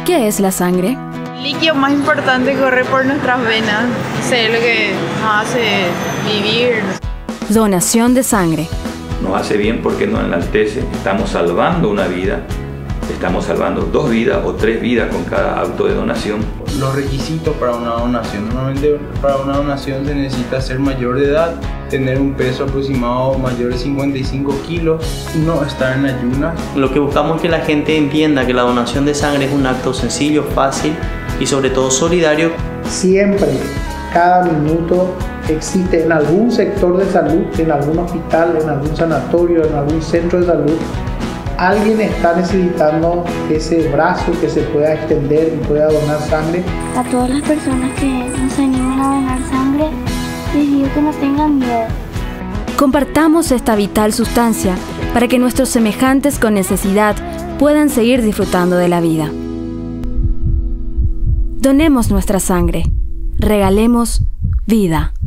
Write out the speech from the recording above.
¿Qué es la sangre? El líquido más importante corre por nuestras venas. Es lo que nos hace vivir. Donación de sangre. Nos hace bien porque nos enaltece. Estamos salvando una vida. Estamos salvando 2 vidas o 3 vidas con cada acto de donación. Los requisitos para una donación. Normalmente para una donación se necesita ser mayor de edad, tener un peso aproximado mayor de 55 kilos, no estar en ayunas. Lo que buscamos es que la gente entienda que la donación de sangre es un acto sencillo, fácil y sobre todo solidario. Siempre, cada minuto existe en algún sector de salud, en algún hospital, en algún sanatorio, en algún centro de salud, alguien está necesitando ese brazo que se pueda extender y pueda donar sangre. A todas las personas que nos animan a donar sangre, les digo que no tengan miedo. Compartamos esta vital sustancia para que nuestros semejantes con necesidad puedan seguir disfrutando de la vida. Donemos nuestra sangre. Regalemos vida.